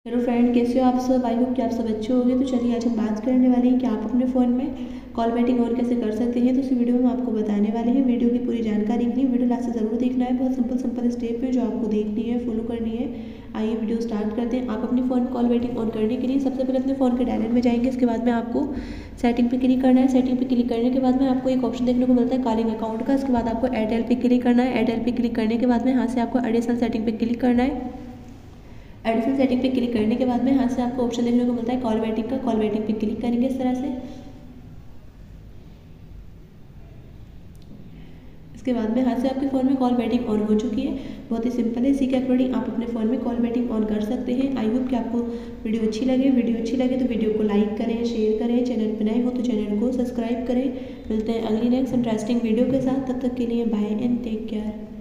Hello friend, कैसे हो आप सब। आई होप कि आप सब अच्छे होंगे। तो चलिए आज हम बात करने वाले हैं कि आप अपने फ़ोन में कॉल वेटिंग ऑन कैसे कर सकते हैं। तो इस वीडियो में हम आपको बताने वाले हैं। वीडियो की पूरी जानकारी के लिए वीडियो लास्ट से ज़रूर देखना है। बहुत सिंपल स्टेप है जो आपको देखनी है, फॉलो करनी है। आइए वीडियो स्टार्ट करते हैं। आप अपने फ़ोन में कॉल वेटिंग ऑन करने के लिए सबसे पहले अपने फ़ोन के डायलर में जाएंगे। इसके बाद में आपको सेटिंग पे क्लिक करना है। सेटिंग पे क्लिक करने के बाद में आपको एक ऑप्शन देखने को मिलता है कॉलिंग अकाउंट का। इसके बाद आपको एयरटेल पे क्लिक करना है। एयरटेल पे क्लिक करने के बाद में यहाँ से आपको एडिशनल सेटिंग पे क्लिक करना है। एडिशनल सेटिंग पे क्लिक करने के बाद में यहाँ से आपको ऑप्शन देखने को मिलता है कॉल वेटिंग का। कॉल वेटिंग पे क्लिक करेंगे इस तरह से। इसके बाद में यहाँ से आपके फ़ोन में कॉल वेटिंग ऑन हो चुकी है। बहुत ही सिंपल है। इसी के अकॉर्डिंग आप अपने फ़ोन में कॉल वेटिंग ऑन कर सकते हैं। आई होप कि आपको वीडियो अच्छी लगे। वीडियो अच्छी लगे तो वीडियो को लाइक करें, शेयर करें। चैनल पर नए हो तो चैनल को सब्सक्राइब करें। मिलते हैं अगली नेक्स्ट इंटरेस्टिंग वीडियो के साथ। तब तक के लिए बाय एंड टेक केयर।